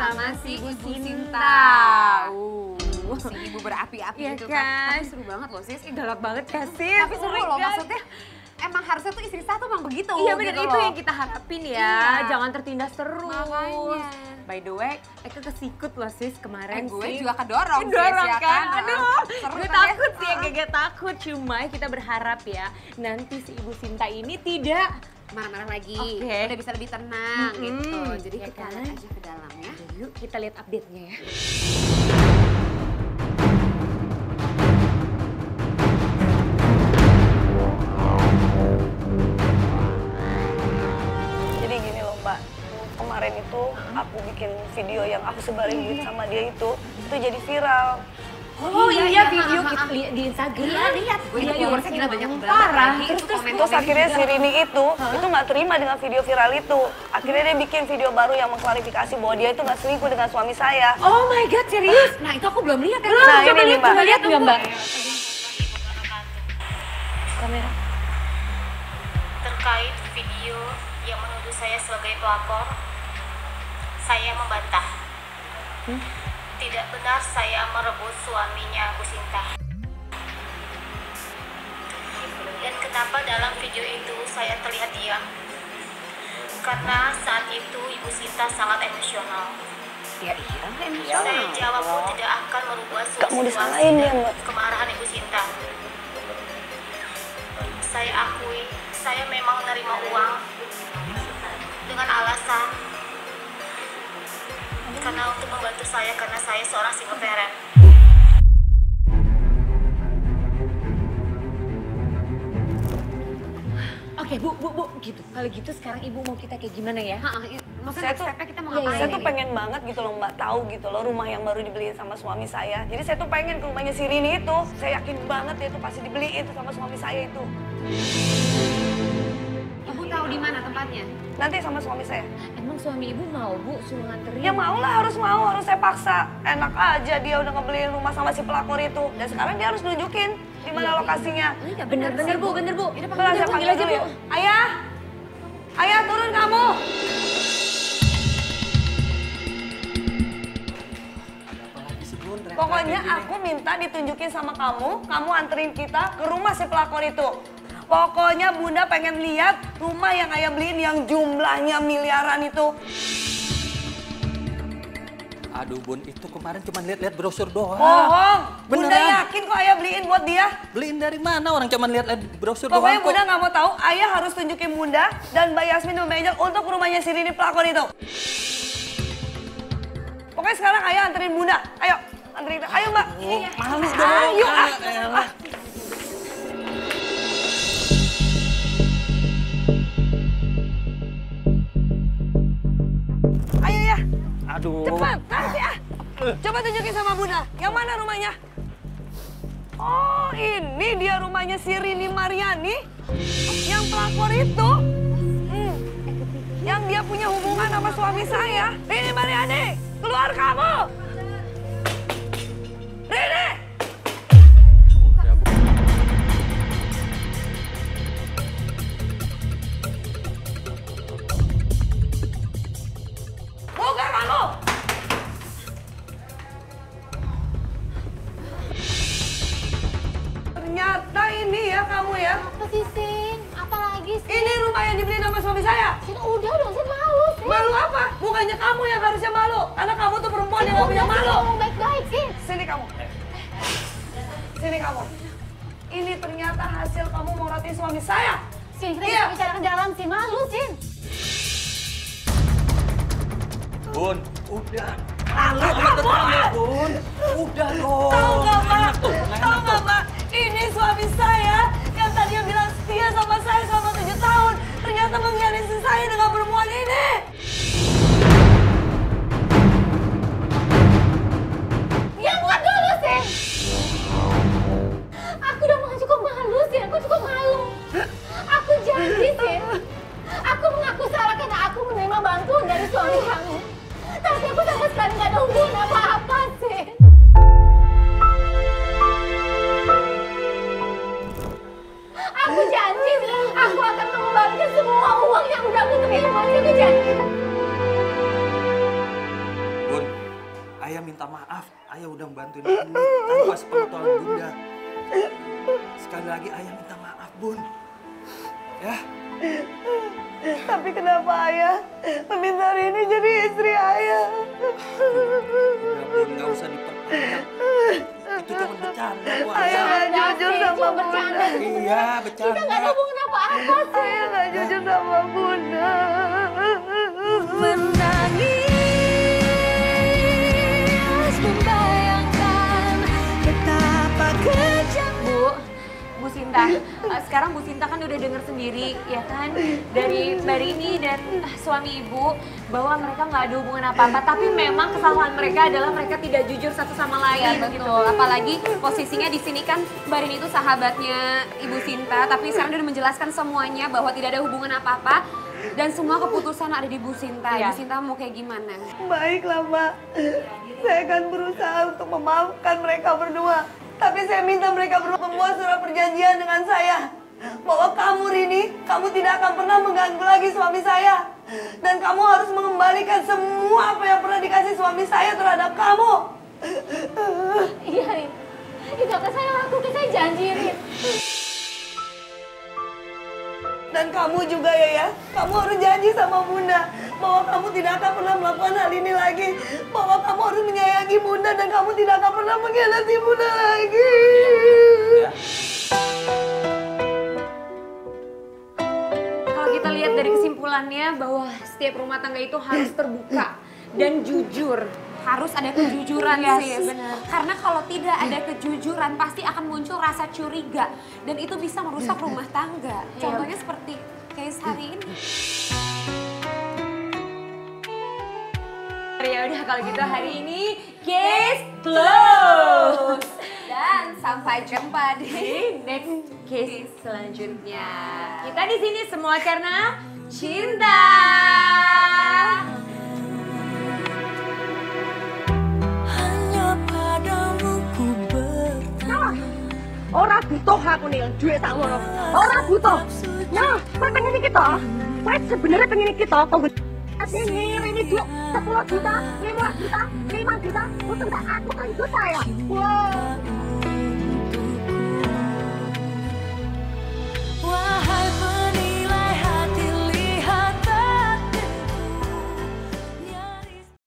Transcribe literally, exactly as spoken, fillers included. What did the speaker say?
sama si Ibu Sinta. Uh, si ibu berapi-api ya itu kan. kan. Tapi seru banget loh sis. Ih, galak banget ya sis. Tapi seru oh loh God. maksudnya. Emang harusnya tuh istri satu emang begitu. Iya benar, gitu itu loh. yang kita harapin ya. Iya. Jangan tertindas terus. Makanya. By the way, Eka kesikut loh sis kemarin Eh, gue sih. juga kedorong, Kedorong sis, ya kan? kan? Aduh, Seru gue kan ya? takut sih, Ah. agak takut. Cuma kita berharap ya, nanti si Ibu Sinta ini tidak Marah-marah lagi. Oke. Udah bisa lebih tenang Mm-hmm. gitu. Jadi Ya kita kan? lihat aja ke dalam ya. Yuk kita lihat update-nya ya. Jadi gini loh Mbak, kemarin itu aku bikin video yang aku sebarin duit sama dia itu, itu jadi viral. Oh iya, iya, video ha, ha, kita ha. lihat di Instagram. Iya, lihat. Gue Iya, itu iya, viewersnya gila banyak banget. parah. lagi. Terus, terus, komen- Terus komen akhirnya juga. si Rini itu, itu nggak terima dengan video viral itu. Akhirnya dia bikin video baru yang mengklarifikasi bahwa dia itu nggak selingkuh dengan suami saya. Oh my god, serius? Nah itu aku belum lihat ya. Belum, Nah, coba ini nih, lihat, Mbak. coba lihat nggak Mbak? Kamera. Terkait video yang menuduh saya sebagai pelakor, saya membantah. Tidak benar saya merebut suaminya Bu Sinta. Dan kenapa dalam video itu saya terlihat diam? Karena saat itu Ibu Sinta sangat emosional. Ya iya, ini Saya jawab pun tidak akan merubah Gak mau situasi disalahin dia, dan Mbak. kemarahan Ibu Sinta. Saya akui, saya memang menerima uang dengan alasan karena untuk membantu saya karena saya seorang single parent. Oke bu, bu, bu, gitu. Kalau gitu sekarang ibu mau kita kayak gimana ya? Ha, iya. Maksudnya Saya tuh- stepnya kita mau Iya, ngapain? Saya tuh nih? pengen banget gitu loh Mbak, tahu gitu loh rumah yang baru dibeliin sama suami saya. Jadi saya tuh pengen ke rumahnya si Rini itu. Saya yakin banget dia tuh pasti dibeliin tuh sama suami saya itu. Ibu tahu di mana tempatnya? Nanti sama suami saya. Emang suami ibu mau bu suruh nganterin? Ya mau lah, harus mau, harus saya paksa. Enak aja dia udah ngebeliin rumah sama si pelakor itu. Dan sekarang dia harus nunjukin di mana Iya, lokasinya. Iya bener-bener bu, bener bu. Ini beneran saya panggil aja dulu bu. ya. Ayah! Ayah turun kamu! Pokoknya aku minta ditunjukin sama kamu, kamu anterin kita ke rumah si pelakor itu. Pokoknya Bunda pengen lihat rumah yang ayah beliin yang jumlahnya miliaran itu. Aduh Bun, itu kemarin cuma lihat-lihat brosur doang. Bohong! Bunda Beneran? yakin kok ayah beliin buat dia. Beliin dari mana? Orang cuma lihat-lihat brosur Pokoknya doang kok. Bunda nggak mau tahu, ayah harus tunjukin Bunda dan Mbak Yasmin dan Mbak Angel untuk rumahnya si Rini pelakor itu. Pokoknya sekarang ayah anterin Bunda. Ayo, anterin kita. Ayo Mbak. Oh, males dong. Ayo, ah. Elah. Ayo ya, Aduh. cepat, nanti ah. Coba tunjukin sama Bunda, yang mana rumahnya? Oh, ini dia rumahnya si Rini Mariani, yang pelakor itu. Hmm. Yang dia punya hubungan sama suami saya. Rini Mariani, keluar kamu! Rini! Buka kamu! Ternyata ini ya kamu ya. Apa sih, Sin? Apa lagi sih? Ini rumah yang dibeli sama suami saya. Sin, udah dong, Sin malu, Sin. Malu apa? Bukannya kamu yang harusnya malu. Karena kamu tuh perempuan yang gak punya Udah, Sin, malu. ngomong baik-baik, Sin. Sini kamu. Sini kamu. Ini ternyata hasil kamu mau ratiin suami saya. Sin, kita Iya. bisa bicara ke dalam, Sin. Malu, Sin. Bun, udah. Malu kamu, ah. Bun, udah dong. Tahu nggak, Pak? Enak tuh, Tahu enak nggak, tuh. Pak? Ini suami saya yang tadinya bilang setia sama saya selama tujuh tahun. Ternyata mengkhianati saya dengan perempuan ini. Ya, buat dulu, Sin. Aku udah mau cukup malu, Sin. Aku cukup malu. Aku janji, Sin. Aku mengaku salah karena aku menerima bantuan dari suami kamu. Tapi aku sama sekali gak ada hubungan apa-apa, Sin. Aku janji, aku akan mengembalikan semua uang yang udah aku terima. Aku janji. Bun, ayah minta maaf. Ayah udah membantuin ini tanpa sepengetahuan Bunda. Sekali lagi ayah minta maaf, Bun. Ya. Tapi kenapa ayah meminta Rini jadi istri ayah? Udah, Bun, nggak usah diperpanjang. Itu cuma bercanda kok, Ayah ayah. nggak jujur sama bercanda. Bunda. Iya, bercanda. Kita nggak ada hubungan apa-apa sih. Ayah nggak jujur sama Bunda. Menangis membayangkan betapa kejam. Bu, Bu Sinta, eh, sekarang Bu Sinta kan udah dengar sendiri ya kan dari Mbak Rini dan eh, suami Ibu bahwa mereka nggak ada hubungan apa-apa, tapi memang kesalahan mereka adalah mereka tidak jujur satu sama lain. Iya betul, apalagi posisinya di sini kan Mbak Rini itu sahabatnya Ibu Sinta, tapi sekarang dia udah menjelaskan semuanya bahwa tidak ada hubungan apa-apa dan semua keputusan ada di Bu Sinta. Iya. Bu Sinta mau kayak gimana? Baiklah, Mbak. Saya akan berusaha untuk memaafkan mereka berdua. Tapi saya minta mereka berdua membuat surat perjanjian dengan saya. Bahwa kamu, Rini, kamu tidak akan pernah mengganggu lagi suami saya. Dan kamu harus mengembalikan semua apa yang pernah dikasih suami saya terhadap kamu. Iya, Rin. Itu akan saya lakukan, saya janji, Rin. Dan kamu juga ya ya, kamu harus janji sama Bunda bahwa kamu tidak akan pernah melakukan hal ini lagi. Bahwa kamu harus menyayangi Bunda dan kamu tidak akan pernah mengkhianati Bunda lagi. Ya. Kalau kita lihat dari kesimpulannya bahwa setiap rumah tangga itu harus terbuka dan jujur. Harus ada kejujuran Yes, sih, benar. karena kalau tidak ada kejujuran pasti akan muncul rasa curiga dan itu bisa merusak rumah tangga. Contohnya seperti case hari ini. Ya udah kalau gitu hari ini case close. Dan sampai jumpa di Di next case selanjutnya. Kita di sini semua karena cinta. Ora butuh aku nih duit tak ngono. Ora butuh. Nah, kowe pengen iki to? Kowe sebenarnya pengen iki to. Kok ini ini duit sepuluh juta, lima juta, lima juta, untuk tak aku kan juta ya. Wow.